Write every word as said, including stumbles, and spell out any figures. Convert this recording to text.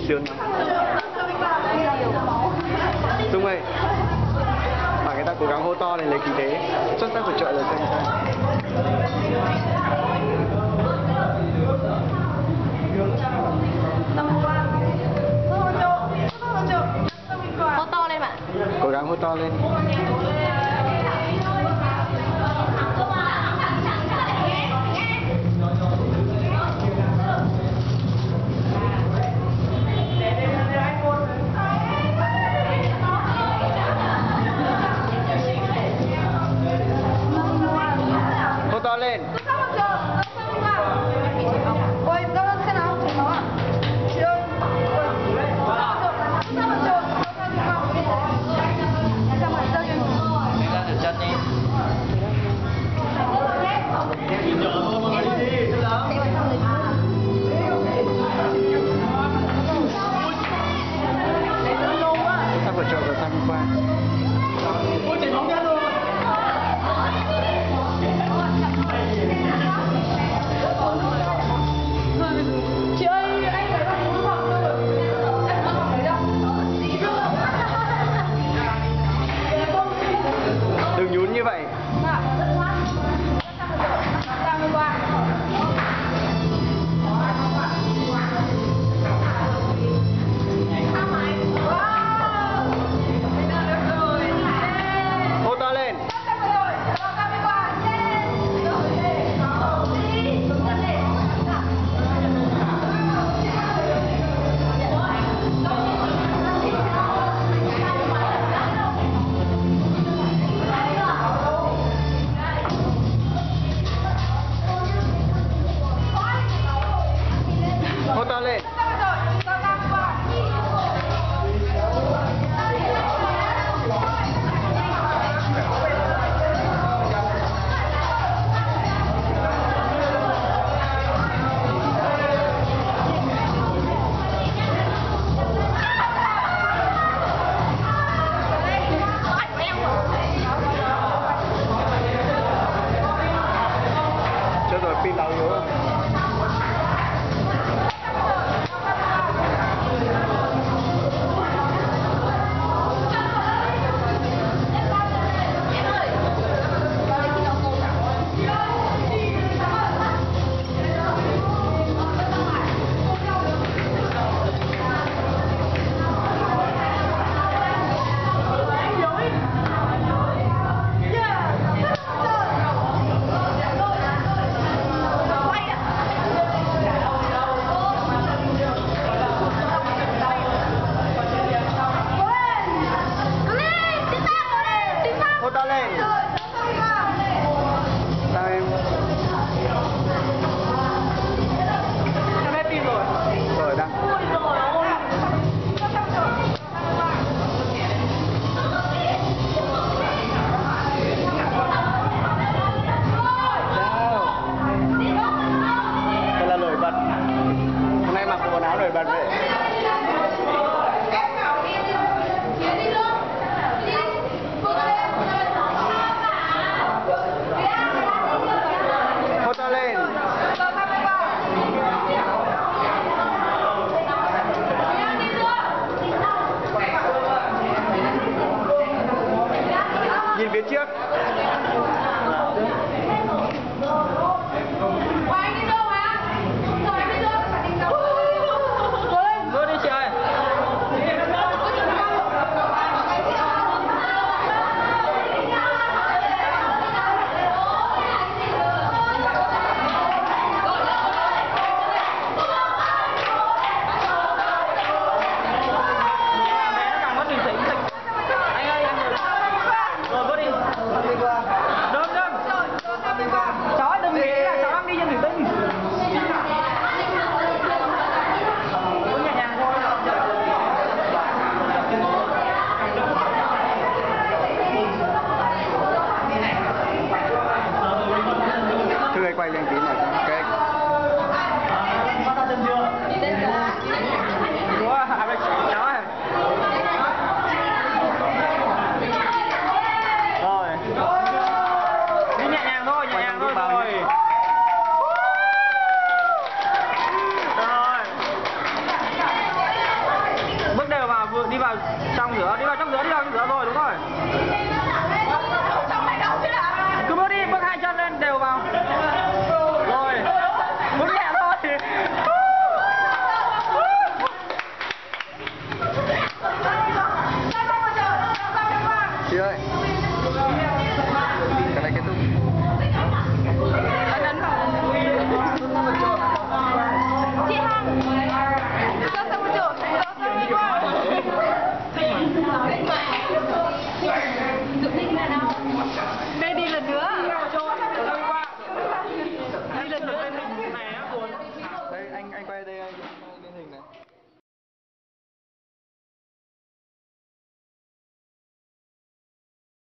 sướng lắm. Dung ơi, bảo người ta cố gắng hô to để lấy khí thế. Xuất sắc vượt trội rồi xem sao. Hô to lên bạn. Cố gắng hô to lên. Hô to lên. Sắp vượt trội rồi sang hôm qua. Chị ơi, anh phải làm đúng không? Em có học đấy đâu? Đừng nhún như vậy. Hô to lên. Hô to lên. Chết rồi, pin đau yếu rồi. Hô to lên. Sao em? Em hết pin rồi. Rồi đang. Đây là nổi bật. Hôm nay mặc bộ quần áo nổi bật vậy. Hô to lên. Nhìn phía trước. giữa, đi vào trong giữa, đi vào trong giữa rồi, đúng rồi. Trong này đâu chứ ạ? Cứ bước đi, bước hai chân lên đều vào. Rồi, bước nhẹ thôi. Chị ơi, cái này kết thúc. Chị Hằng. Cho sang một chỗ. Cho sang một chỗ. Dự định là nào? Đây đi lần nữa.